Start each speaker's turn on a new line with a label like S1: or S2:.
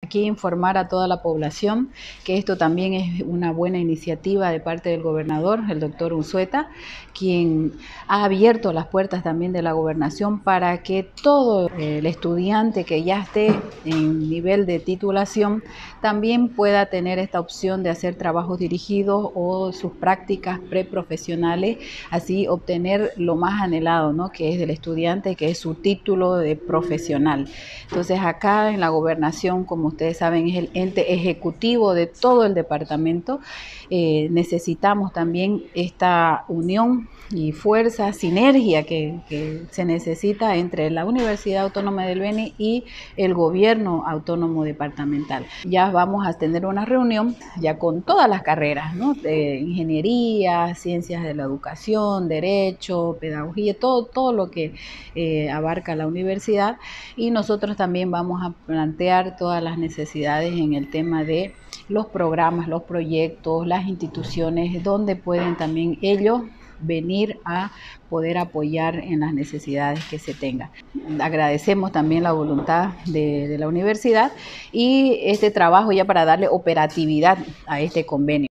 S1: Aquí informar a toda la población que esto también es una buena iniciativa de parte del gobernador, el doctor Unzueta, quien ha abierto las puertas también de la gobernación para que todo el estudiante que ya esté en nivel de titulación también pueda tener esta opción de hacer trabajos dirigidos o sus prácticas preprofesionales, así obtener lo más anhelado, ¿no?, que es del estudiante, que es su título de profesional. Entonces acá en la gobernación, como ustedes saben, es el ente ejecutivo de todo el departamento. Necesitamos también esta unión y fuerza, sinergia que se necesita entre la Universidad Autónoma del Beni y el gobierno autónomo departamental. Ya vamos a tener una reunión ya con todas las carreras, ¿no?, de ingeniería, ciencias de la educación, derecho, pedagogía, todo lo que abarca la universidad, y nosotros también vamos a plantear todas las necesidades en el tema de los programas, los proyectos, las instituciones, donde pueden también ellos venir a poder apoyar en las necesidades que se tengan. Agradecemos también la voluntad de la universidad y este trabajo ya para darle operatividad a este convenio.